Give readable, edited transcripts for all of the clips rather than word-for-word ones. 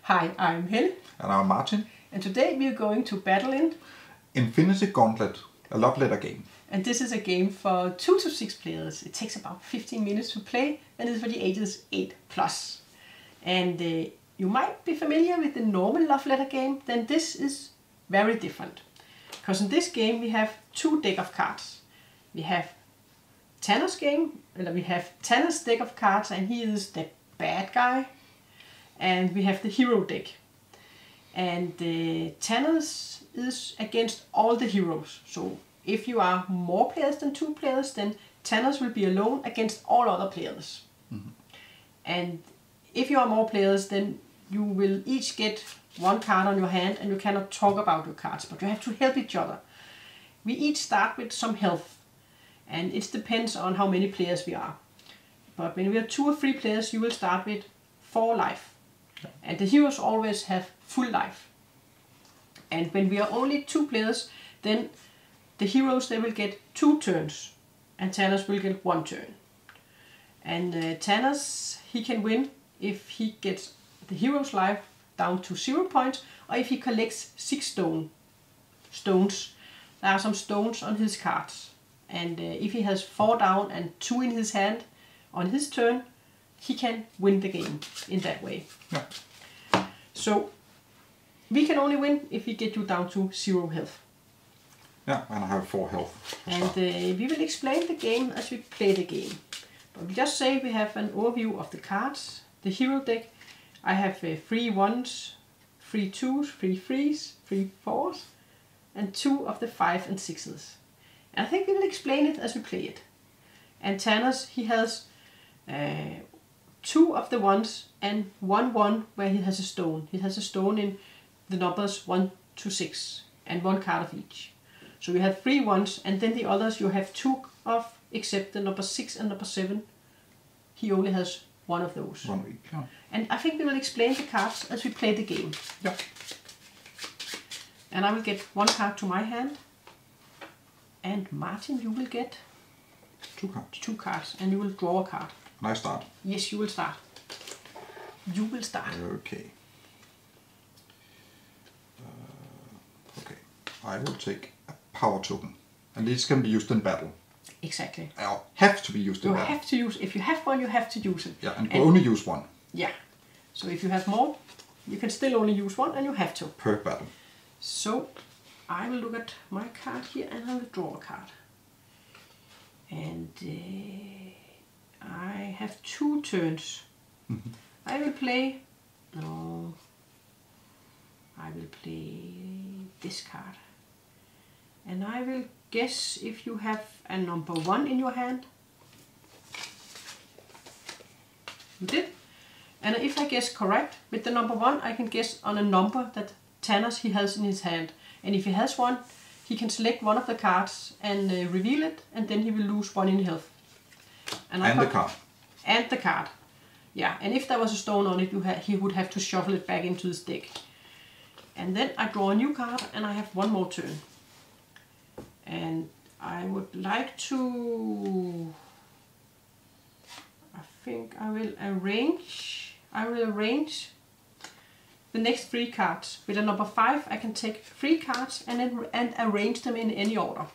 Hi, I'm Helle. And I'm Martin. And today we are going to battle in Infinity Gauntlet, a love letter game. And this is a game for 2 to 6 players. It takes about 15 minutes to play and it's for the ages 8+. And you might be familiar with the normal love letter game, then this is very different. Because in this game we have 2 decks of cards. We have Thanos deck of cards, and he is the bad guy. And we have the hero deck. And Thanos is against all the heroes. So if you are more players than 2 players, then Thanos will be alone against all other players. Mm-hmm. And if you are more players, then you will each get 1 card on your hand, and you cannot talk about your cards, but you have to help each other. We each start with some health, and it depends on how many players we are. But when we are 2 or 3 players, you will start with 4 life. And the heroes always have full life. And when we are only 2 players, then the heroes, they will get 2 turns, and Thanos will get 1 turn. And Thanos, he can win if he gets the hero's life down to 0 points, or if he collects 6 stones. There are some stones on his cards, and if he has 4 down and 2 in his hand on his turn, he can win the game in that way. Yeah. So we can only win if we get you down to 0 health. Yeah, and I have 4 health. And we will explain the game as we play the game. But we just say we have an overview of the cards. The hero deck, I have 3 1s, 3 2s, 3 3s, 3 4s, and 2 of the 5 and 6s. And I think we will explain it as we play it. And Thanos, he has 2 of the 1s and 1 1 where he has a stone. He has a stone in the numbers 1 to 6 and 1 card of each. So we have 3 1s, and then the others you have 2 of, except the number 6 and number 7. He only has 1 of those. 1 week, yeah. And I think we will explain the cards as we play the game. Yeah. And I will get 1 card to my hand. And Martin, you will get 2 cards. 2 cards, and you will draw a card. And I start. Yes, you will start. You will start. Okay. Okay. I will take a power token, and this can be used in battle. Exactly. Have to be used in battle. You have to use. If you have 1, you have to use it. Yeah, and you only use 1. Yeah. So if you have more, you can still only use 1, and you have to. Per battle. So I will look at my card here, and I will draw a card. And I have 2 turns. Mm-hmm. I will play this card. And I will guess if you have a number 1 in your hand. You did. And if I guess correct with the number 1, I can guess on a number that Thanos he has in his hand. And if he has 1, he can select one of the cards and reveal it, and then he will lose 1 in health. And the card. And the card. Yeah, and if there was a stone on it, he would have to shuffle it back into his deck. And then I draw a new card, and I have 1 more turn. And I would like to... I think I will arrange the next 3 cards. With a number 5, I can take 3 cards and arrange them in any order.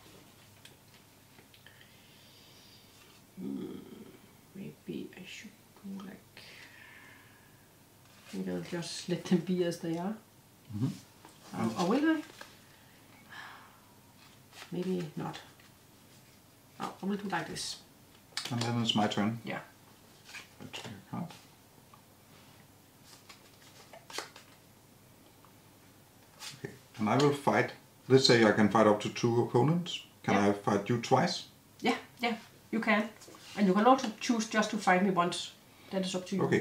Maybe I should go like... I think I'll just let them be as they are. Mm-hmm. Or will I? Maybe not. Oh, I will do like this. And then it's my turn. Yeah. Let's take a card. Okay, and I will fight. Let's say I can fight up to 2 opponents. Can I fight you twice? Yeah, you can. And you can also choose just to fight me once. That is up to you. Okay.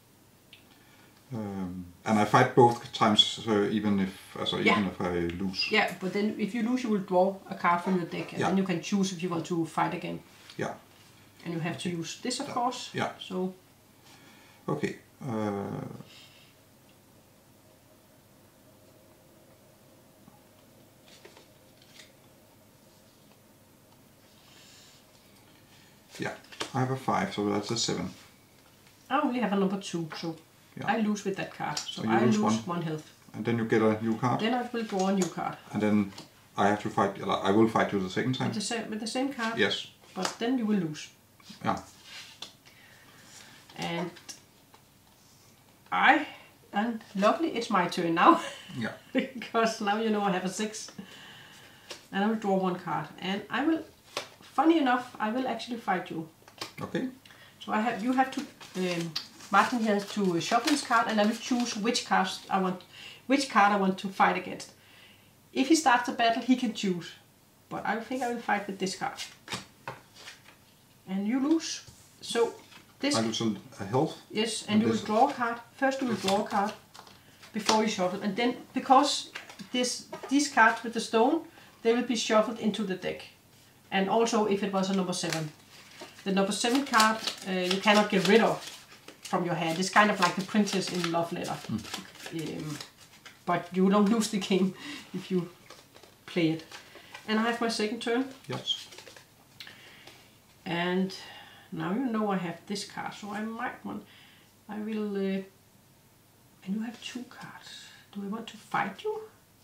And I fight both times, even if I lose. Yeah, but then if you lose, you will draw a card from your deck, and then you can choose if you want to fight again. Yeah. And you have to use this, of course. Yeah. So. Okay. Yeah, I have a 5, so that's a 7. I only have a number 2, so I lose with that card. So you I lose lose one health. And then you get a new card. Then I will draw a new card. And then I have to fight. I will fight you the second time. With the same card. Yes. But then you will lose. Yeah. And luckily it's my turn now. Yeah. Because now you know I have a 6. And I will draw one card. And I will, funny enough, I will actually fight you. Okay. So you have to, Martin has to shuffle his card, and I will choose which card I want to fight against. If he starts the battle, he can choose. But I think I will fight with this card. And you lose. So this. I lose a health. Yes, and you will draw a card. First you will draw a card before you shuffle, and then because these cards with the stone, they will be shuffled into the deck. And also if it was a number 7. The number 7 card you cannot get rid of from your hand. It's kind of like the princess in Love Letter. But you don't lose the game if you play it. And I have my second turn. Yes. And now you know I have this card, so I might want. I will. And you have 2 cards. Do I want to fight you?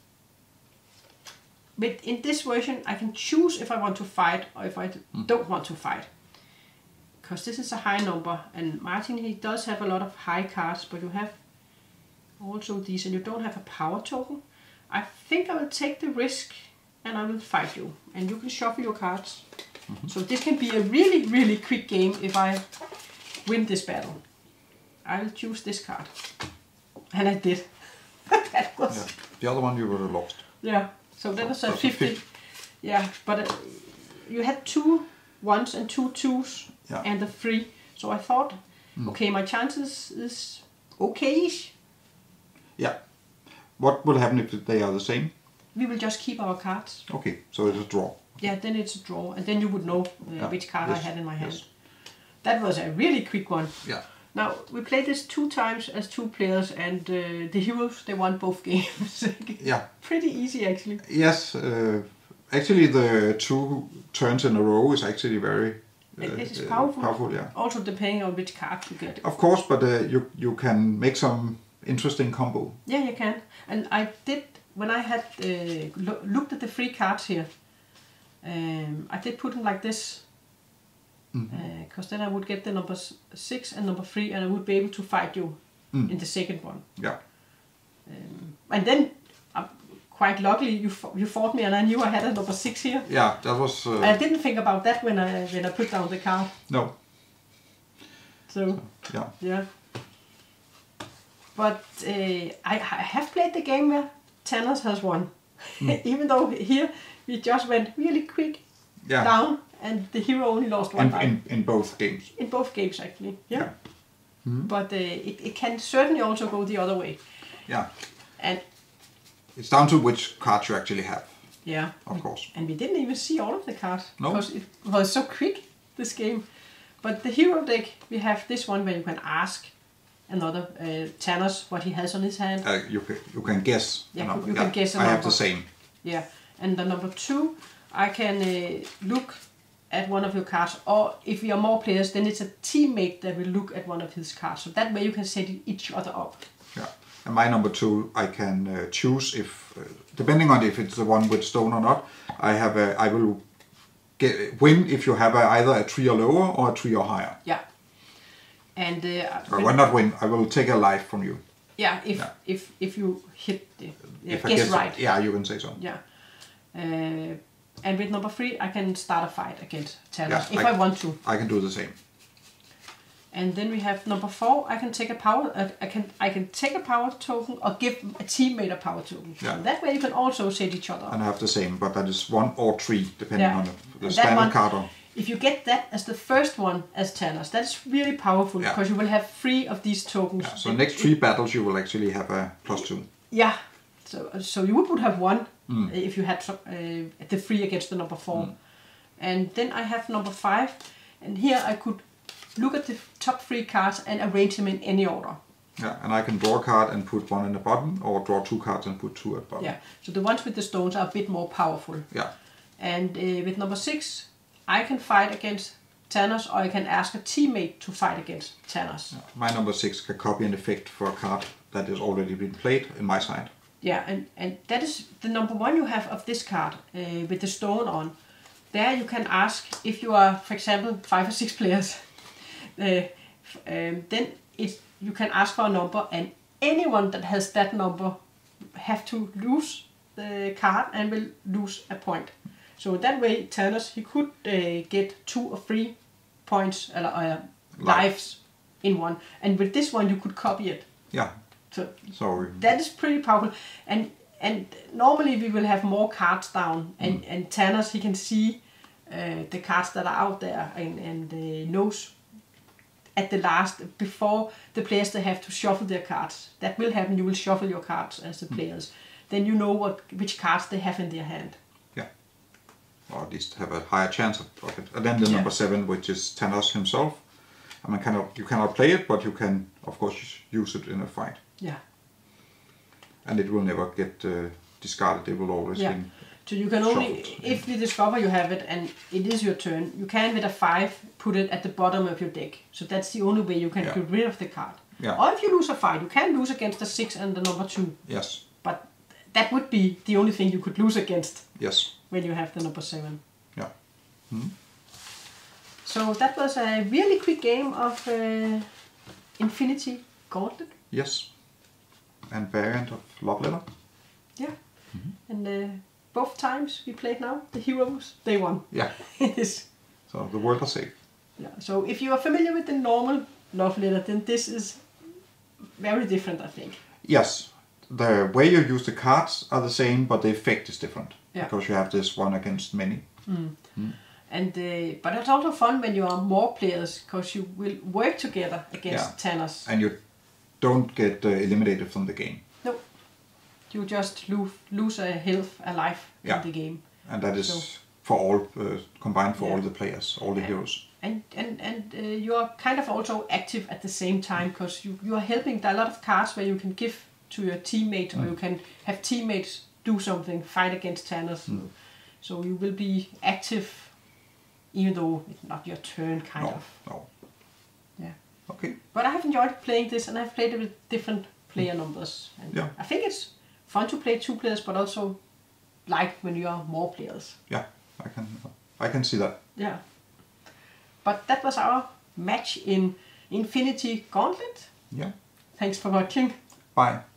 But in this version, I can choose if I want to fight or if I don't want to fight. Because this is a high number, and Martin, he does have a lot of high cards, but you have also these, and you don't have a power token. I think I will take the risk, and I will fight you. And you can shuffle your cards. So this can be a really, really quick game if I win this battle. I'll choose this card. And I did. That was... Yeah. The other one you would have lost. Yeah, so that was a 50. Yeah, but you had 2 1s and 2 2s and a 3. So I thought, okay, my chances is okay-ish. Yeah. What will happen if they are the same? We will just keep our cards. Okay, so it's a draw. Yeah, then it's a draw, and then you would know which card I had in my hand. Yes. That was a really quick one. Yeah. Now, we played this 2 times as 2 players, and the heroes, they won both games. Yeah. Pretty easy, actually. Yes. Actually, the 2 turns in a row is actually very it's powerful. Powerful, yeah. Also depending on which card you get. Of course, but you can make some interesting combo. Yeah, you can. And I did, when I had looked at the 3 cards here, I did put them like this. Because then I would get the number 6 and number 3, and I would be able to fight you in the second one. Yeah. And then, quite luckily, you fought me, and I knew I had a number 6 here. Yeah, that was. I didn't think about that when I put down the card. No. So yeah. Yeah. But I have played the game where Thanos has won, even though here we just went really quick down. And the hero only lost 1 life. In both games. In both games, actually. Yeah. But it can certainly also go the other way. Yeah. And it's down to which cards you actually have. Yeah. Of course. And we didn't even see all of the cards. No. Because it was so quick, this game. But the hero deck, we have this one where you can ask another Thanos what he has on his hand. You can guess. Yeah, you can guess a I number. have the same. Yeah. And the number 2, I can look at one of your cards, or if we are more players, then it's a teammate that will look at one of his cards. So that way you can set each other up. Yeah, and my number 2, I can choose if, depending on if it's the one with stone or not, I will win if you have either a 3 or lower or a 3 or higher. Yeah, and I will not win. I will take a life from you. Yeah, if you hit the guess right. Yeah, you can say so. Yeah. And with number 3, I can start a fight against Thanos if I want to. I can do the same. And then we have number 4. I can take a power. I can take a power token or give a teammate a power token. Yeah. And that way you can also set each other up. And I have the same, but that is 1 or 3 depending on the standard card. If you get that as the first one as Thanos, that's really powerful because you will have 3 of these tokens. Yeah, so next 3 battles you will actually have a +2. Yeah. So you would have 1 if you had the 3 against the number 4. And then I have number 5, and here I could look at the top 3 cards and arrange them in any order. Yeah, and I can draw a card and put 1 in the bottom, or draw 2 cards and put 2 at the bottom. Yeah, so the ones with the stones are a bit more powerful. Yeah. And with number 6, I can fight against Thanos, or I can ask a teammate to fight against Thanos. Yeah. My number 6 can copy an effect for a card that has already been played in my side. Yeah, and that is the number 1 you have of this card with the stone on. There you can ask, if you are, for example, 5 or 6 players, then you can ask for a number, and anyone that has that number have to lose the card and will lose a point. So that way, Thanos, he could get 2 or 3 points lives in one, and with this one you could copy it. Yeah. So that is pretty powerful, and normally we will have more cards down, and Thanos, he can see the cards that are out there, and knows at the last, before the players they have to shuffle their cards. That will happen. You will shuffle your cards as the players. Then you know which cards they have in their hand. Yeah, or at least have a higher chance of it. And then the number 7, which is Thanos himself. I mean, you cannot play it, but you can, of course, use it in a fight. Yeah. And it will never get discarded. It will always be so you can only, if you discover you have it and it is your turn, you can with a 5 put it at the bottom of your deck. So that's the only way you can get rid of the card. Yeah. Or if you lose a fight, you can lose against the 6 and the number 2. Yes. But that would be the only thing you could lose against. Yes. When you have the number 7. Yeah. Mm-hmm. So that was a really quick game of Infinity Gauntlet. Yes. And variant of Love Letter. Yeah. Mm-hmm. And both times we played now, the heroes, they won. Yeah. Yes. So the world are safe. Yeah. So if you are familiar with the normal Love Letter, then this is very different, I think. Yes. The way you use the cards are the same, but the effect is different. Yeah. Because you have this one against many. And but it's also fun when you are more players, because you will work together against Thanos. And you don't get eliminated from the game. No. You just lose a health, a life in the game. And that is for all, combined for all the players, all the heroes. And you are kind of also active at the same time, because you are helping. There are a lot of cards where you can give to your teammate, or you can have teammates do something, fight against Thanos. So you will be active, even though it's not your turn, kind of. No. Yeah. Okay. But I have enjoyed playing this, and I've played it with different player numbers. And I think it's fun to play 2 players, but also like when you are more players. Yeah, I can see that. Yeah. But that was our match in Infinity Gauntlet. Yeah. Thanks for watching. Bye.